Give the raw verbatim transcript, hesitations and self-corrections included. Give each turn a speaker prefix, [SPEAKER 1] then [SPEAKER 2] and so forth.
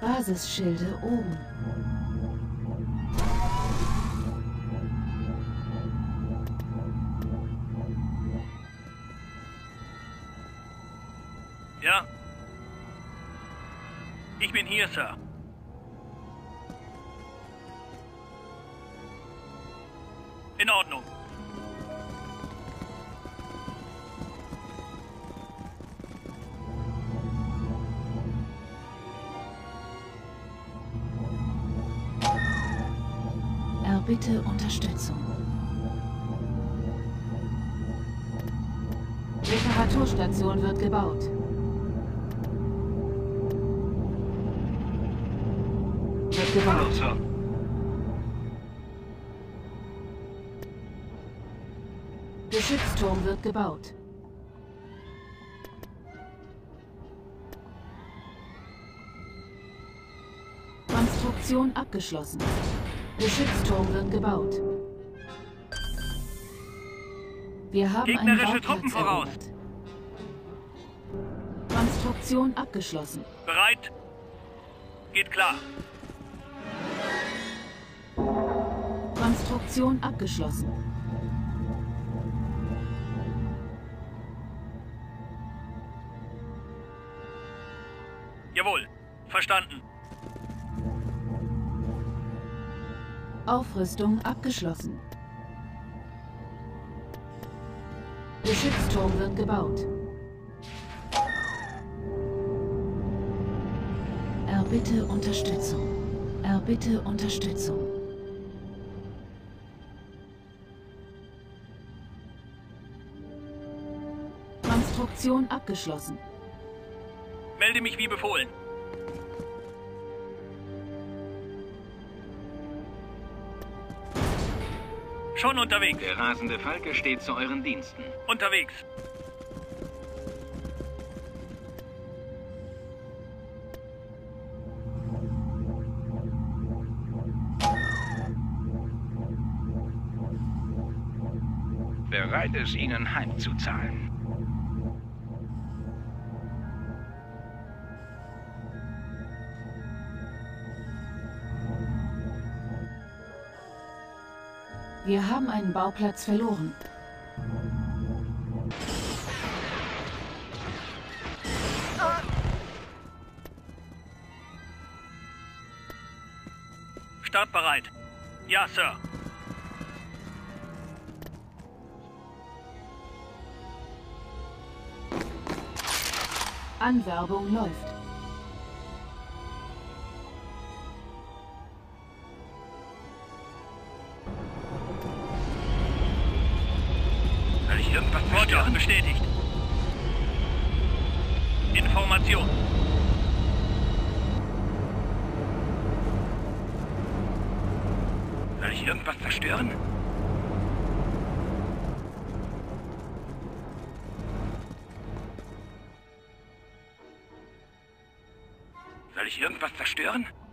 [SPEAKER 1] Basisschilde oben.
[SPEAKER 2] Ja? Ich bin hier, Sir. In Ordnung.
[SPEAKER 1] Erbitte Unterstützung. Reparaturstation wird gebaut. Wird gebaut.
[SPEAKER 2] Hallo, Sir.
[SPEAKER 1] Geschützturm wird gebaut. Konstruktion abgeschlossen. Geschützturm wird gebaut. Wir haben
[SPEAKER 2] Gegnerische
[SPEAKER 1] einen
[SPEAKER 2] Truppen
[SPEAKER 1] Bauplatz
[SPEAKER 2] voraus.
[SPEAKER 1] erobert. Konstruktion abgeschlossen.
[SPEAKER 2] Bereit? Geht klar.
[SPEAKER 1] Konstruktion abgeschlossen.
[SPEAKER 2] Jawohl. Verstanden.
[SPEAKER 1] Aufrüstung abgeschlossen. Geschützturm wird gebaut. Erbitte Unterstützung. Erbitte Unterstützung. Konstruktion abgeschlossen.
[SPEAKER 2] Melde mich wie befohlen. Schon unterwegs.
[SPEAKER 3] Der rasende Falke steht zu euren Diensten.
[SPEAKER 2] Unterwegs.
[SPEAKER 3] Bereit, es ihnen heimzuzahlen.
[SPEAKER 1] Wir haben einen Bauplatz verloren.
[SPEAKER 2] Startbereit. Ja, Sir.
[SPEAKER 1] Anwerbung läuft.
[SPEAKER 2] Soll ich irgendwas zerstören? Bestätigt. Information. Soll ich irgendwas zerstören? Soll ich irgendwas zerstören?